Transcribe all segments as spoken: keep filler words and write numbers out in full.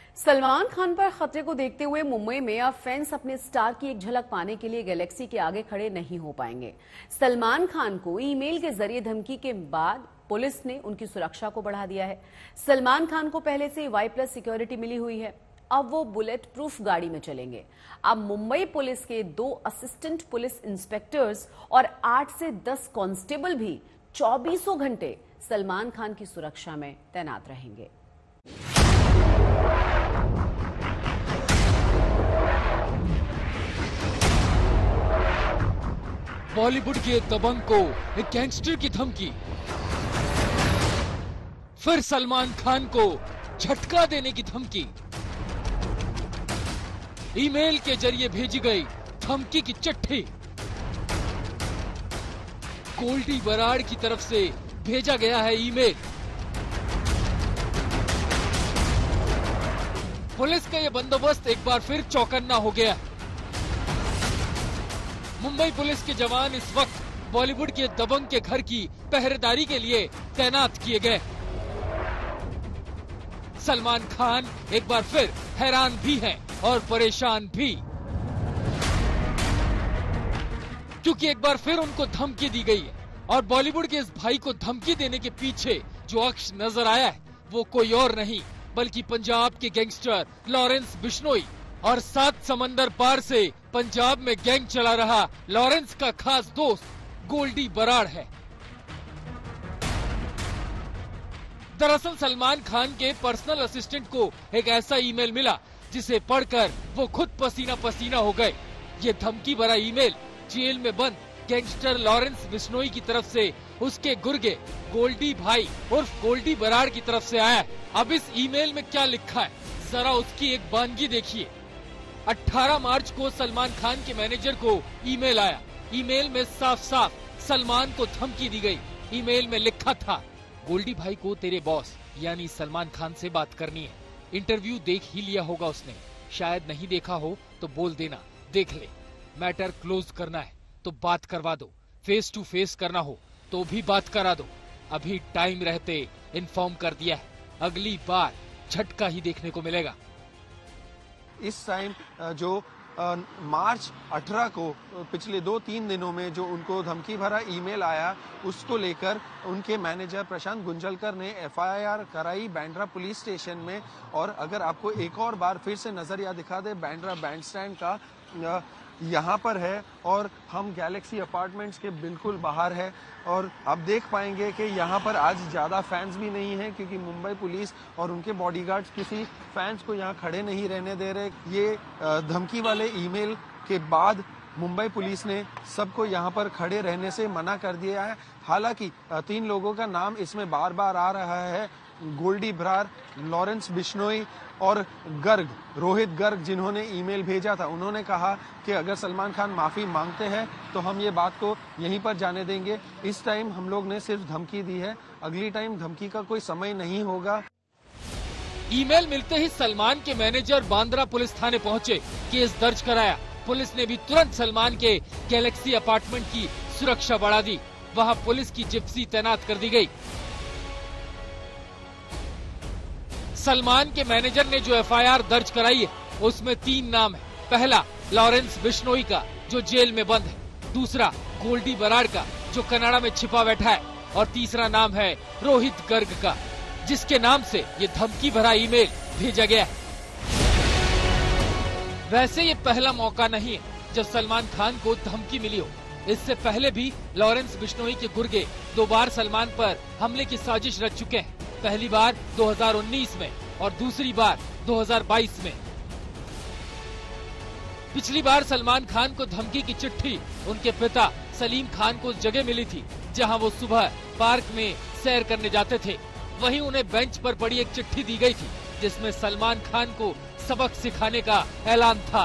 सलमान खान पर खतरे को देखते हुए मुंबई में अब फैंस अपने स्टार की एक झलक पाने के लिए गैलेक्सी के आगे खड़े नहीं हो पाएंगे। सलमान खान को ईमेल के जरिए धमकी के बाद पुलिस ने उनकी सुरक्षा को बढ़ा दिया है। सलमान खान को पहले से वाई प्लस सिक्योरिटी मिली हुई है। अब वो बुलेट प्रूफ गाड़ी में चलेंगे। अब मुंबई पुलिस के दो असिस्टेंट पुलिस इंस्पेक्टर्स और आठ से दस कांस्टेबल भी चौबीसों घंटे सलमान खान की सुरक्षा में तैनात रहेंगे। बॉलीवुड के दबंग को एक गैंगस्टर की धमकी, फिर सलमान खान को झटका देने की धमकी। ईमेल के जरिए भेजी गई धमकी की चिट्ठी गोल्डी बराड़ की तरफ से भेजा गया है ईमेल। पुलिस का यह बंदोबस्त एक बार फिर चौकन्ना हो गया। मुंबई पुलिस के जवान इस वक्त बॉलीवुड के दबंग के घर की पहरेदारी के लिए तैनात किए गए। सलमान खान एक बार फिर हैरान भी हैं और परेशान भी, क्योंकि एक बार फिर उनको धमकी दी गई है और बॉलीवुड के इस भाई को धमकी देने के पीछे जो अक्ष नजर आया है वो कोई और नहीं बल्कि पंजाब के गैंगस्टर लॉरेंस बिश्नोई और सात समंदर पार से पंजाब में गैंग चला रहा लॉरेंस का खास दोस्त गोल्डी बराड़ है। दरअसल सलमान खान के पर्सनल असिस्टेंट को एक ऐसा ईमेल मिला जिसे पढ़कर वो खुद पसीना पसीना हो गए। ये धमकी भरा ईमेल जेल में बंद गैंगस्टर लॉरेंस बिश्नोई की तरफ से उसके गुर्गे गोल्डी भाई उर्फ गोल्डी बराड़ की तरफ से आया है। अब इस ईमेल में क्या लिखा है जरा उसकी एक बानगी देखिए। अठारह मार्च को सलमान खान के मैनेजर को ईमेल आया। ईमेल में साफ साफ सलमान को धमकी दी गई। ईमेल में लिखा था, गोल्डी भाई को तेरे बॉस यानी सलमान खान से बात करनी है। इंटरव्यू देख ही लिया होगा उसने, शायद नहीं देखा हो तो बोल देना, देख ले। मैटर क्लोज करना है तो बात करवा दो, फेस टू फेस करना हो तो भी बात करा दो। अभी टाइम रहते इन्फॉर्म कर दिया है, अगली बार झटका ही देखने को मिलेगा। इस टाइम जो मार्च अठारह को पिछले दो तीन दिनों में जो उनको धमकी भरा ईमेल आया उसको लेकर उनके मैनेजर प्रशांत गुंजलकर ने एफआईआर कराई बांद्रा पुलिस स्टेशन में। और अगर आपको एक और बार फिर से नजरिया दिखा दे बांद्रा बैंडस्टैंड का, यहाँ पर है और हम गैलेक्सी अपार्टमेंट्स के बिल्कुल बाहर है। और आप देख पाएंगे कि यहाँ पर आज ज़्यादा फैंस भी नहीं हैं क्योंकि मुंबई पुलिस और उनके बॉडीगार्ड्स किसी फैंस को यहाँ खड़े नहीं रहने दे रहे। ये धमकी वाले ईमेल के बाद मुंबई पुलिस ने सबको यहाँ पर खड़े रहने से मना कर दिया है। हालांकि तीन लोगों का नाम इसमें बार बार आ रहा है, गोल्डी बराड़, लॉरेंस बिश्नोई और गर्ग रोहित गर्ग जिन्होंने ईमेल भेजा था। उन्होंने कहा कि अगर सलमान खान माफी मांगते हैं तो हम ये बात को यहीं पर जाने देंगे। इस टाइम हम लोग ने सिर्फ धमकी दी है, अगली टाइम धमकी का कोई समय नहीं होगा। ईमेल मिलते ही सलमान के मैनेजर बांद्रा पुलिस थाने पहुंचे, केस दर्ज कराया। पुलिस ने भी तुरंत सलमान के गैलेक्सी अपार्टमेंट की सुरक्षा बढ़ा दी। वहाँ पुलिस की जिप्सी तैनात कर दी गई। सलमान के मैनेजर ने जो एफआईआर दर्ज कराई है उसमें तीन नाम है। पहला लॉरेंस बिश्नोई का जो जेल में बंद है, दूसरा गोल्डी बराड़ का जो कनाडा में छिपा बैठा है और तीसरा नाम है रोहित गर्ग का जिसके नाम से ये धमकी भरा ईमेल भेजा गया है। वैसे ये पहला मौका नहीं है जब सलमान खान को धमकी मिली हो। इससे पहले भी लॉरेंस बिश्नोई के गुर्गे दो बार सलमान पर हमले की साजिश रच चुके हैं। पहली बार दो हज़ार उन्नीस में और दूसरी बार दो हज़ार बाईस में। पिछली बार सलमान खान को धमकी की चिट्ठी उनके पिता सलीम खान को उस जगह मिली थी जहां वो सुबह पार्क में सैर करने जाते थे। वहीं उन्हें बेंच पर पड़ी एक चिट्ठी दी गई थी जिसमें सलमान खान को सबक सिखाने का ऐलान था।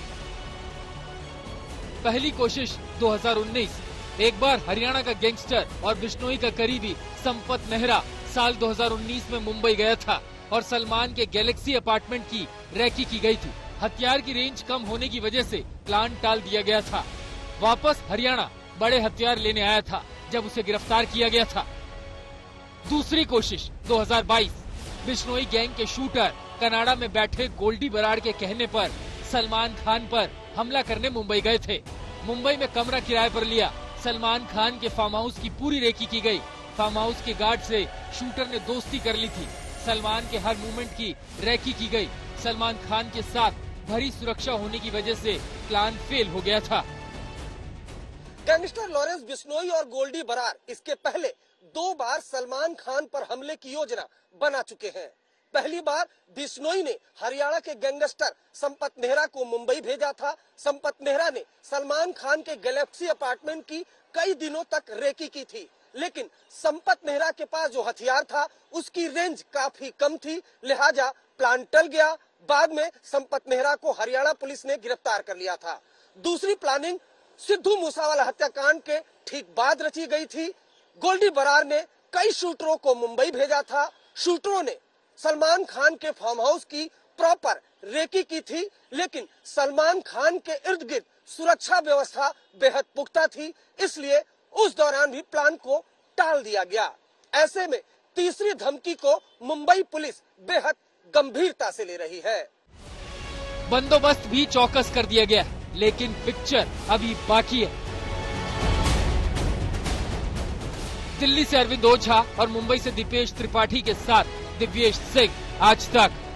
पहली कोशिश दो हज़ार उन्नीस। एक बार हरियाणा का गैंगस्टर और बिश्नोई का करीबी संपत मेहरा साल दो हज़ार उन्नीस में मुंबई गया था और सलमान के गैलेक्सी अपार्टमेंट की रैकी की गई थी। हथियार की रेंज कम होने की वजह से प्लान टाल दिया गया था। वापस हरियाणा बड़े हथियार लेने आया था जब उसे गिरफ्तार किया गया था। दूसरी कोशिश दो हज़ार बाईस। बिश्नोई गैंग के शूटर कनाडा में बैठे गोल्डी बराड़ के कहने पर सलमान खान पर हमला करने मुंबई गए थे। मुंबई में कमरा किराए पर लिया। सलमान खान के फार्म हाउस की पूरी रेकी की गई। फार्म हाउस के गार्ड से शूटर ने दोस्ती कर ली थी। सलमान के हर मूवमेंट की रेकी की गई। सलमान खान के साथ भरी सुरक्षा होने की वजह से प्लान फेल हो गया था। गैंगस्टर लॉरेंस बिश्नोई और गोल्डी बरार इसके पहले दो बार सलमान खान पर हमले की योजना बना चुके हैं। पहली बार बिश्नोई ने हरियाणा के गैंगस्टर संपत नेहरा को मुंबई भेजा था। संपत नेहरा ने सलमान खान के गैलेक्सी अपार्टमेंट की कई दिनों तक रेकी की थी, लेकिन संपत नेहरा के पास जो हथियार था उसकी रेंज काफी कम थी, लिहाजा प्लान टल गया। बाद में संपत नेहरा को हरियाणा पुलिस ने गिरफ्तार कर लिया था। दूसरी प्लानिंग सिद्धू मूसावाला हत्याकांड के ठीक बाद रची गई थी। गोल्डी बरार ने कई शूटरों को मुंबई भेजा था। शूटरों ने सलमान खान के फार्म हाउस की प्रॉपर रेकी की थी, लेकिन सलमान खान के इर्द गिर्द सुरक्षा व्यवस्था बेहद पुख्ता थी, इसलिए उस दौरान भी प्लान को टाल दिया गया। ऐसे में तीसरी धमकी को मुंबई पुलिस बेहद गंभीरता से ले रही है। बंदोबस्त भी चौकस कर दिया गया, लेकिन पिक्चर अभी बाकी है। दिल्ली से अरविंद ओझा और मुंबई से दीपेश त्रिपाठी के साथ दिव्येश सिंह, आज तक।